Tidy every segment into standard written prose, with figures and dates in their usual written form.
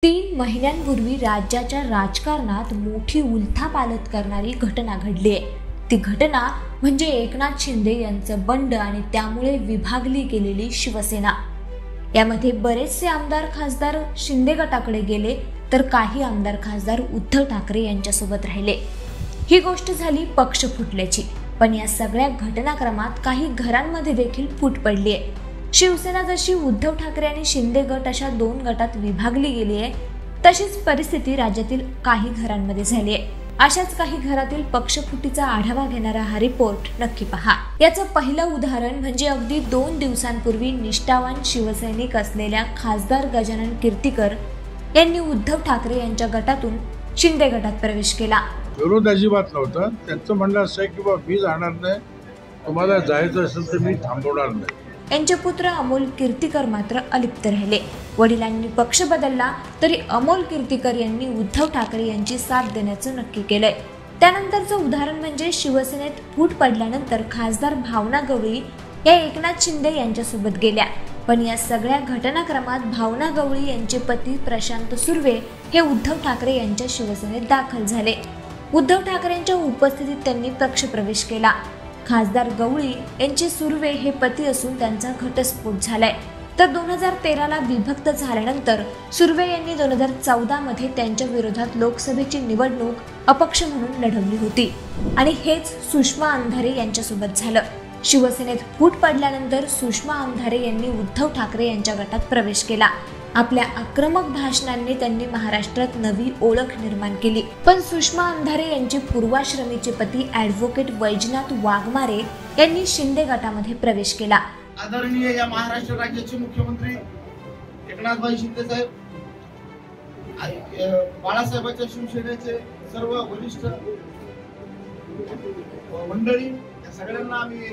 3 महिन्यांपूर्वी राज्याच्या राजकारणात मोठी उलथापालथ करणारी घटना घडली आहे। ती घटना म्हणजे एकनाथ शिंदे यांचं बंड आणि त्यामुळे विभागली गेलेली शिवसेना। यामध्ये बरेचसे आमदार खासदार शिंदे गटाकडे गेले तर काही आमदार खासदार उद्धव ठाकरे यांच्यासोबत राहिले। ही गोष्ट झाली पक्ष फुटल्याची, पण या सगळ्या घटनाक्रमात काही घरांमध्ये देखील फूट पडली आहे। शिवसेना जशी उद्धव ठाकरे आणि शिंदे गट अशा 2 गटात विभागली गेली आहे, तशीच परिस्थिती राज्यातील काही घरांमध्ये झाली आहे। अशाच काही घरातील पक्षफुटीचा आढावा घेणारा हा रिपोर्ट नक्की पहा। याचं पहिलं उदाहरण म्हणजे अगदी 2 दिवसांपूर्वी निष्ठावान शिवसैनिक असलेल्या खासदार गजानन कीर्तीकर यांनी उद्धव ठाकरे यांच्या गटातून शिंदे गटात प्रवेश केला। विरोध अजिबात नव्हता। त्यांचं म्हणणं असं आहे की मी जाणार नाही, तुम्हाला जायचं असेल तर मी थांबवणार नाही। यांचे पुत्र अमोल कीर्तीकर मात्र अलिप्त राहिले। वडिलांनी पक्ष बदलला तरी अमोल कीर्तीकर यांनी उद्धव ठाकरे यांची साथ देण्याचं नक्की केलंय। त्यानंतरचं उदाहरण म्हणजे शिवसेनेत फूट पडल्यानंतर खासदार भावना गवळी या एकनाथ शिंदे यांच्यासोबत गेल्या, पण या सगळ्या घटनाक्रमात भावना गवळी यांचे पती प्रशांत सुर्वे हे उद्धव ठाकरे यांच्या शिवसेनेत दाखल झाले। उद्धव ठाकरेंच्या उपस्थितीत त्यांनी पक्षप्रवेश केला। खासदार गवळी यांचे सुर्वे हे पती असून त्यांचा घटस्फोट झालाय। तर 2013ला विभक्त झाल्यानंतर सुर्वे यांनी 2014 मध्ये त्यांच्या विरोधात लोकसभेची निवडणूक अपक्ष म्हणून लढवली होती आणि हेच सुषमा अंधारे यांच्यासोबत झालं। शिवसेनेत फूट पडल्यानंतर सुषमा अंधारे यांनी उद्धव ठाकरे यांच्या गटात प्रवेश केला। आपल्या आक्रमक भाषणांनी त्यांनी महाराष्ट्रात नवी ओळख निर्माण केली। पण सुषमा अंधारे यांचे पूर्वाश्रमीचे पती ॲडव्होकेट वैजनाथ वाघमारे यांनी शिंदे गटामध्ये प्रवेश केला। आदरणीय या महाराष्ट्र राज्याचे मुख्यमंत्री एकनाथभाई शिंदे साहेब, बाळासाहेबांच्या शिवसेनेचे सर्व वरिष्ठ मंडळी, या सगळ्यांना आम्ही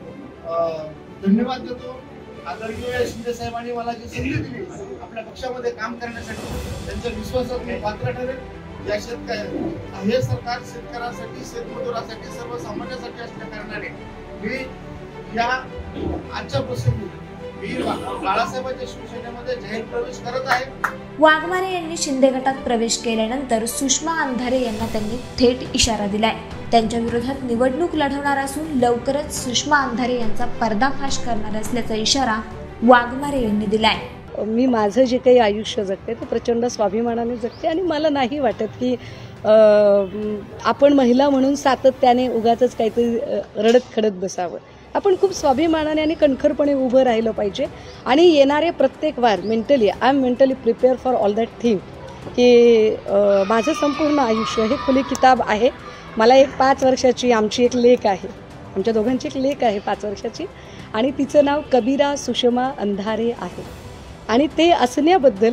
धन्यवाद देतो। आदरणीय शिंदे साहेबांनी मला जी संधी दिली आपल्या पक्षामध्ये काम करण्यासाठी, त्यांच्या विश्वासात मी पात्र ठरेल। या हे सरकार शेतकऱ्यांसाठी, शेतमजुरासाठी, सर्वसामान्यांसाठी असल्या कारणाने मी या आजच्या प्रसंगी बाळासाहेबांच्या शिवसेनेमध्ये जाहीर प्रवेश करत आहे। वाघमारे यांनी शिंदे गटात प्रवेश केल्यानंतर सुषमा अंधारे यांना त्यांनी थेट इशारा दिलाय। त्यांच्या विरोधात निवडणूक लढवणार असून लवकरच सुषमा अंधारे यांचा पर्दाफाश करणार असल्याचा इशारा वाघमारे यांनी दिलाय। मी माझं जे काही आयुष्य जगते ते प्रचंड स्वाभिमानाने जगते आणि मला नाही वाटत की आपण महिला म्हणून सातत्याने उगाचच काहीतरी रडत खडत बसावं। आपण खूप स्वाभिमानाने आणि कणखरपणे उभं राहिलं पाहिजे आणि येणारे प्रत्येक वार I am mentally prepare for all that thing की माझं संपूर्ण आयुष्य हे खुली किताब आहे। मला एक 5 वर्षाची आमची एक लेक आहे, आमच्या दोघांची एक लेक आहे 5 वर्षाची, आणि तिचं नाव कबीरा सुषमा अंधारे आहे। आणि ते असण्याबद्दल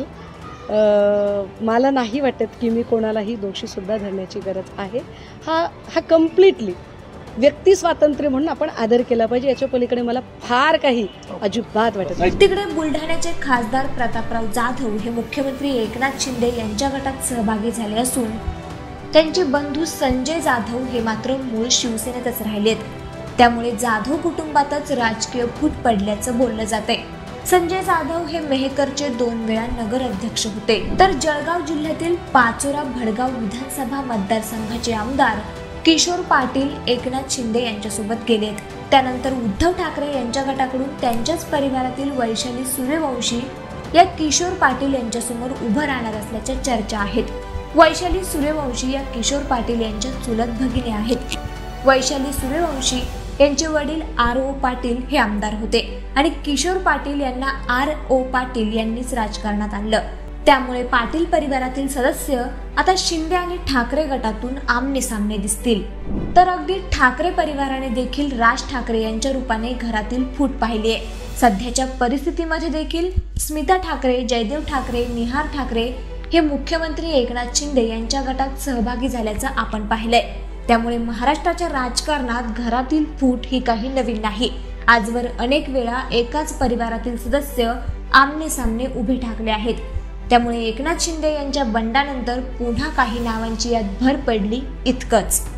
मला नाही वाटत की मी कोणालाही दोषीसुद्धा धरण्याची गरज आहे। हा कम्प्लिटली व्यक्ती स्वातंत्र्य म्हणून आपण आदर केला पाहिजे। याच्या पलीकडे मला फार काही अजिबात वाटत नाही। तिकडे बुलढाण्याचे खासदार प्रतापराव जाधव हे मुख्यमंत्री एकनाथ शिंदे यांच्या गटात सहभागी झाले असून त्यांचे बंधू संजय जाधव हे मात्र मूळ शिवसेनेतच राहिलेत। त्यामुळे जाधव कुटुंबातच राजकीय फूट पडल्याचं बोललं जाते। संजय जाधव हे मेहकरचे 2 वेळा नगर अध्यक्ष होते, तर जळगाव जिल्ह्यातील पाचोरा भडगाव विधानसभा मतदारसंघाचे आमदार किशोर पाटील एकनाथ शिंदे यांच्यासोबत गेलेत। त्यानंतर उद्धव ठाकरे यांच्या गटाकडून त्यांच्याच परिवारातील वैशाली सूर्यवंशी या किशोर पाटील यांच्यासमोर उभं राहणार असल्याच्या चर्चा आहेत। वैशाली सूर्यवंशी या किशोर पाटील यांच्या चुलत भगिनी आहेत। वैशाली सूर्यवंशी यांचे वडील RO पाटील हे आमदार होते आणि किशोर पाटील यांना RO पाटील यांनीच राजकारणात आणलं। त्यामुळे पाटील परिवारातील सदस्य आता शिंदे आणि ठाकरे गटातून आमने सामने दिसतील। तर अगदी ठाकरे परिवाराने देखील राज ठाकरे यांच्या रूपाने घरातील फूट पाहिली आहे। सध्याच्या परिस्थितीमध्ये देखील स्मिता ठाकरे, जयदेव ठाकरे, निहार ठाकरे हे मुख्यमंत्री एकनाथ शिंदे यांच्या गटात सहभागी झाल्याचं आपण पाहिलंय। त्यामुळे महाराष्ट्राच्या राजकारणात घरातील फूट ही काही नवीन नाही। आजवर अनेक वेळा एकाच परिवारातील सदस्य आमने सामने उभे ठाकले आहेत। त्यामुळे एकनाथ शिंदे यांच्या बंडानंतर पुन्हा काही नावांची यात भर पडली इतकंच।